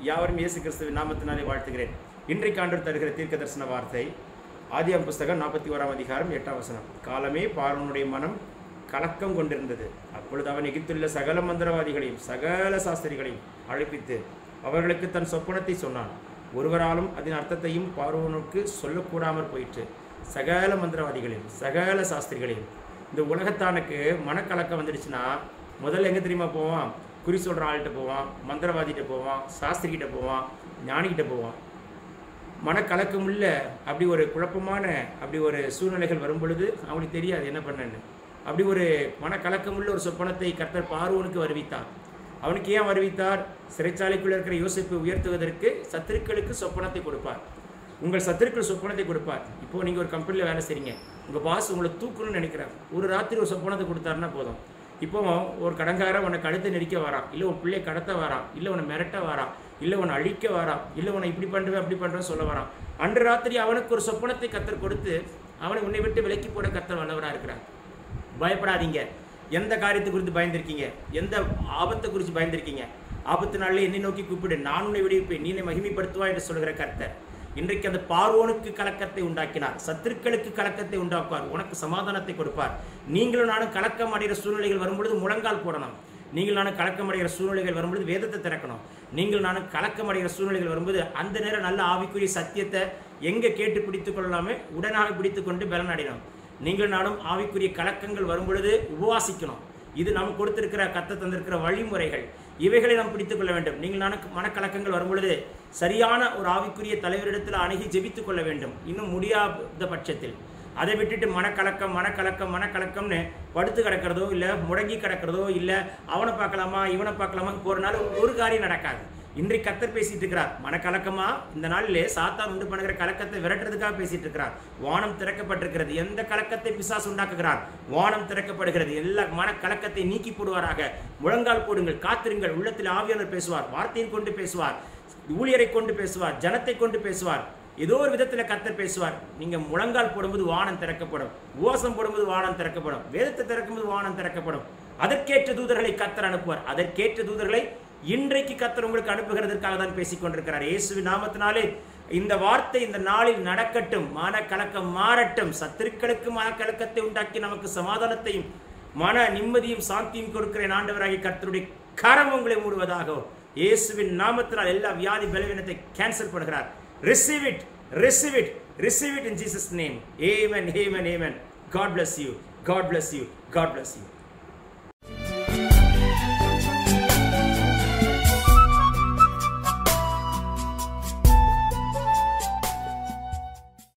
யாவரும் இயேசு கிறிஸ்துவின் நாமத்தினாலே வாழ்த்துகிறேன். இன்றைக்கு ஆண்டவர் தருகிற தீர்க்க தரிசன வார்த்தை ஆதியாகமம் புஸ்தகம் 41 அதிகாரம் 8 வசனம். காலமே பார்வோனுடைய மனம் கலக்கம் கொண்டிருந்தது. அப்பொழுது அவன் எகிப்திலுள்ள சகல மந்திரவாதிகளையும் சகல சாஸ்திரிகளையும் அழைப்பித்து அவர்களுக்கு தன் சொப்பனத்தை சொன்னான். ஒருவராலும் அதன் அர்த்தத்தையும் பார்வோனுக்கு சொல்லக்கூடாமற் போயிற்று. சகல மந்திரவாதிகளையும் சகல சாஸ்திரிகளையும். இந்த உலகத்தானுக்கு மனக்கலக்கம் வந்துடுச்சுன்னா முதல்ல எங்கே தெரியுமா போவான்? குறி சொல்கிற ஆள்கிட்ட போவான், மந்திரவாதிகிட்ட போவான், சாஸ்திரிகிட்ட போவான், ஞானிகிட்ட போவான். மனக்கலக்கம் உள்ள அப்படி ஒரு குழப்பமான அப்படி ஒரு சூழ்நிலைகள் வரும் பொழுது அவனுக்கு தெரியாது என்ன பண்ணன்னு. அப்படி ஒரு மனக்கலக்கம் உள்ள ஒரு சொப்பனத்தை கர்த்தர் பார்வோனுக்கு வருவித்தார். அவனுக்கு ஏன் வருவித்தார்? சிறைச்சாலைக்குள்ள இருக்கிற யோசேப்பை உயர்த்துவதற்கு சத்துருக்களுக்கு சொப்பனத்தை கொடுப்பார். உங்கள் சத்துருக்கள் சொப்பனத்தை கொடுப்பார். இப்போது நீங்கள் ஒரு கம்பெனியில் வேலை செய்றீங்க, உங்கள் பாஸ் உங்களை தூக்கணும்னு நினைக்கிறார். ஒரு ராத்திரி ஒரு சொப்பனத்தை கொடுத்தாருன்னா போதும். இப்போ ஒரு கடங்காரன் உன்னை கழுத்தை நெரிக்க வரான், இல்லை உன் பிள்ளையை கடத்த வரான், இல்லை உன்னை மிரட்ட வரான், இல்லை உன்னை அழிக்க வரான், இல்லை உன்னை இப்படி பண்ணுவேன் அப்படி பண்ணுறேன்னு சொல்ல வரான். அன்று ராத்திரி அவனுக்கு ஒரு சொப்பனத்தை கர்த்தர் கொடுத்து அவனை உன்னை விட்டு விலக்கி போட கர்த்தர் வல்லவராக இருக்கிறார். பயப்படாதீங்க. எந்த காரியத்தை குறித்து பயந்திருக்கீங்க? எந்த ஆபத்தை குறித்து பயந்திருக்கீங்க? ஆபத்து நாளில் என்னை நோக்கி கூப்பிடு, நான் உன்னை விடுவிப்பேன், நீ என்னை மகிமைப்படுத்துவா என்று சொல்கிற கர்த்தர் இன்றைக்கு அந்த பார்வோனுக்கு கலக்கத்தை உண்டாக்கினார். சத்துருக்களுக்கு கலக்கத்தை உண்டாக்குவார். உனக்கு சமாதானத்தை கொடுப்பார். நீங்களும் நானும் கலக்கம் அடைகிற சூழ்நிலைகள் வரும்பொழுது முழங்கால் போடணும். நீங்கள் நானும் கலக்கம் அடைகிற சூழ்நிலைகள் வரும்பொழுது வேதத்தை திறக்கணும். நீங்கள் நானும் கலக்கம் அடைகிற சூழ்நிலைகள் வரும்போது அந்த நேரம் நல்ல ஆவிக்குரிய சத்தியத்தை எங்கே கேட்டு பிடித்து கொள்ளலாமே உடனாக பிடித்து கொண்டு பலன் அடையணும். நீங்கள் நானும் ஆவிக்குரிய கலக்கங்கள் வரும்பொழுது உபவாசிக்கணும். இது நாம் கொடுத்திருக்கிற கர்த்தர் தந்திருக்கிற வழிமுறைகள். இவைகளை நாம் பிடித்துக் கொள்ள வேண்டும். நீங்கள் நானும் மனக்கலக்கங்கள் வரும்பொழுது சரியான ஒரு ஆவிக்குரிய தலைவரிடத்தில் அணுகி ஜெபித்துக் கொள்ள வேண்டும். இன்னும் முடியாத பட்சத்தில் அதை விட்டுட்டு மனக்கலக்கம்னு படுத்து கிடக்கிறதோ இல்லை முடங்கி கிடக்கிறதோ இல்லை அவனை பார்க்கலாமா இவனை பார்க்கலாமா போறனால ஒரு காரியம் நடக்காது. இன்றைக்கு கர்த்தர் பேசிட்டு இருக்கிறார். மனக்கலக்கமா இந்த நாளிலே சாத்தான் உண்டு பண்ணுகிற கலக்கத்தை விரட்டுறதுக்காக பேசிட்டு இருக்கிறார். வானம் திறக்கப்பட்டிருக்கிறது. எந்த கலக்கத்தை பிசாசு உண்டாக்குகிறார்? வானம் திறக்கப்படுகிறது. எல்லா மனக்கலக்கத்தை நீக்கி போடுவாராக. முழங்கால் போடுங்கள், காத்திருங்கள். உள்ளத்தில் ஆவியானவர் பேசுவார், வார்த்தையை கொண்டு பேசுவார், ஊழியரை கொண்டு பேசுவார், ஜனத்தை கொண்டு பேசுவார். ஏதோ ஒரு விதத்தில் கர்த்தர் பேசுவார். நீங்க முழங்கால் போடும்போது வானம் திறக்கப்படும். உபவாசம் போடும்போது வானம் திறக்கப்படும். வேதத்தை திறக்கும்போது வானம் திறக்கப்படும். அதற்கேற்ற தூதர்களை கர்த்தர் அனுப்புவார். அதற்கேற்ற தூதர்களை இன்றைக்கு கர்த்தர் உங்களுக்கு அனுப்புகிறதற்காக தான் பேசிக் கொண்டிருக்கிறார். இயேசுவின் நாமத்தினாலே இந்த வார்த்தை இந்த நாளில் நடக்கட்டும். மனக்கலக்கம் மாறட்டும். சத்துருக்களுக்கு மனக்கலக்கத்தை உண்டாக்கி நமக்கு சமாதானத்தையும் மன நிம்மதியும் சாந்தியும் கொடுக்கிற ஆண்டவராகிய கர்த்தருடைய கரம் உங்களை மூடுவதாக. இயேசுவின் நாமத்தினால் எல்லா வியாதி பலவீனத்தை கேன்சல் பண்ணுகிறார். Receive it, receive it, receive it in Jesus' name. Amen, amen, amen. God bless you. God bless you. God bless you.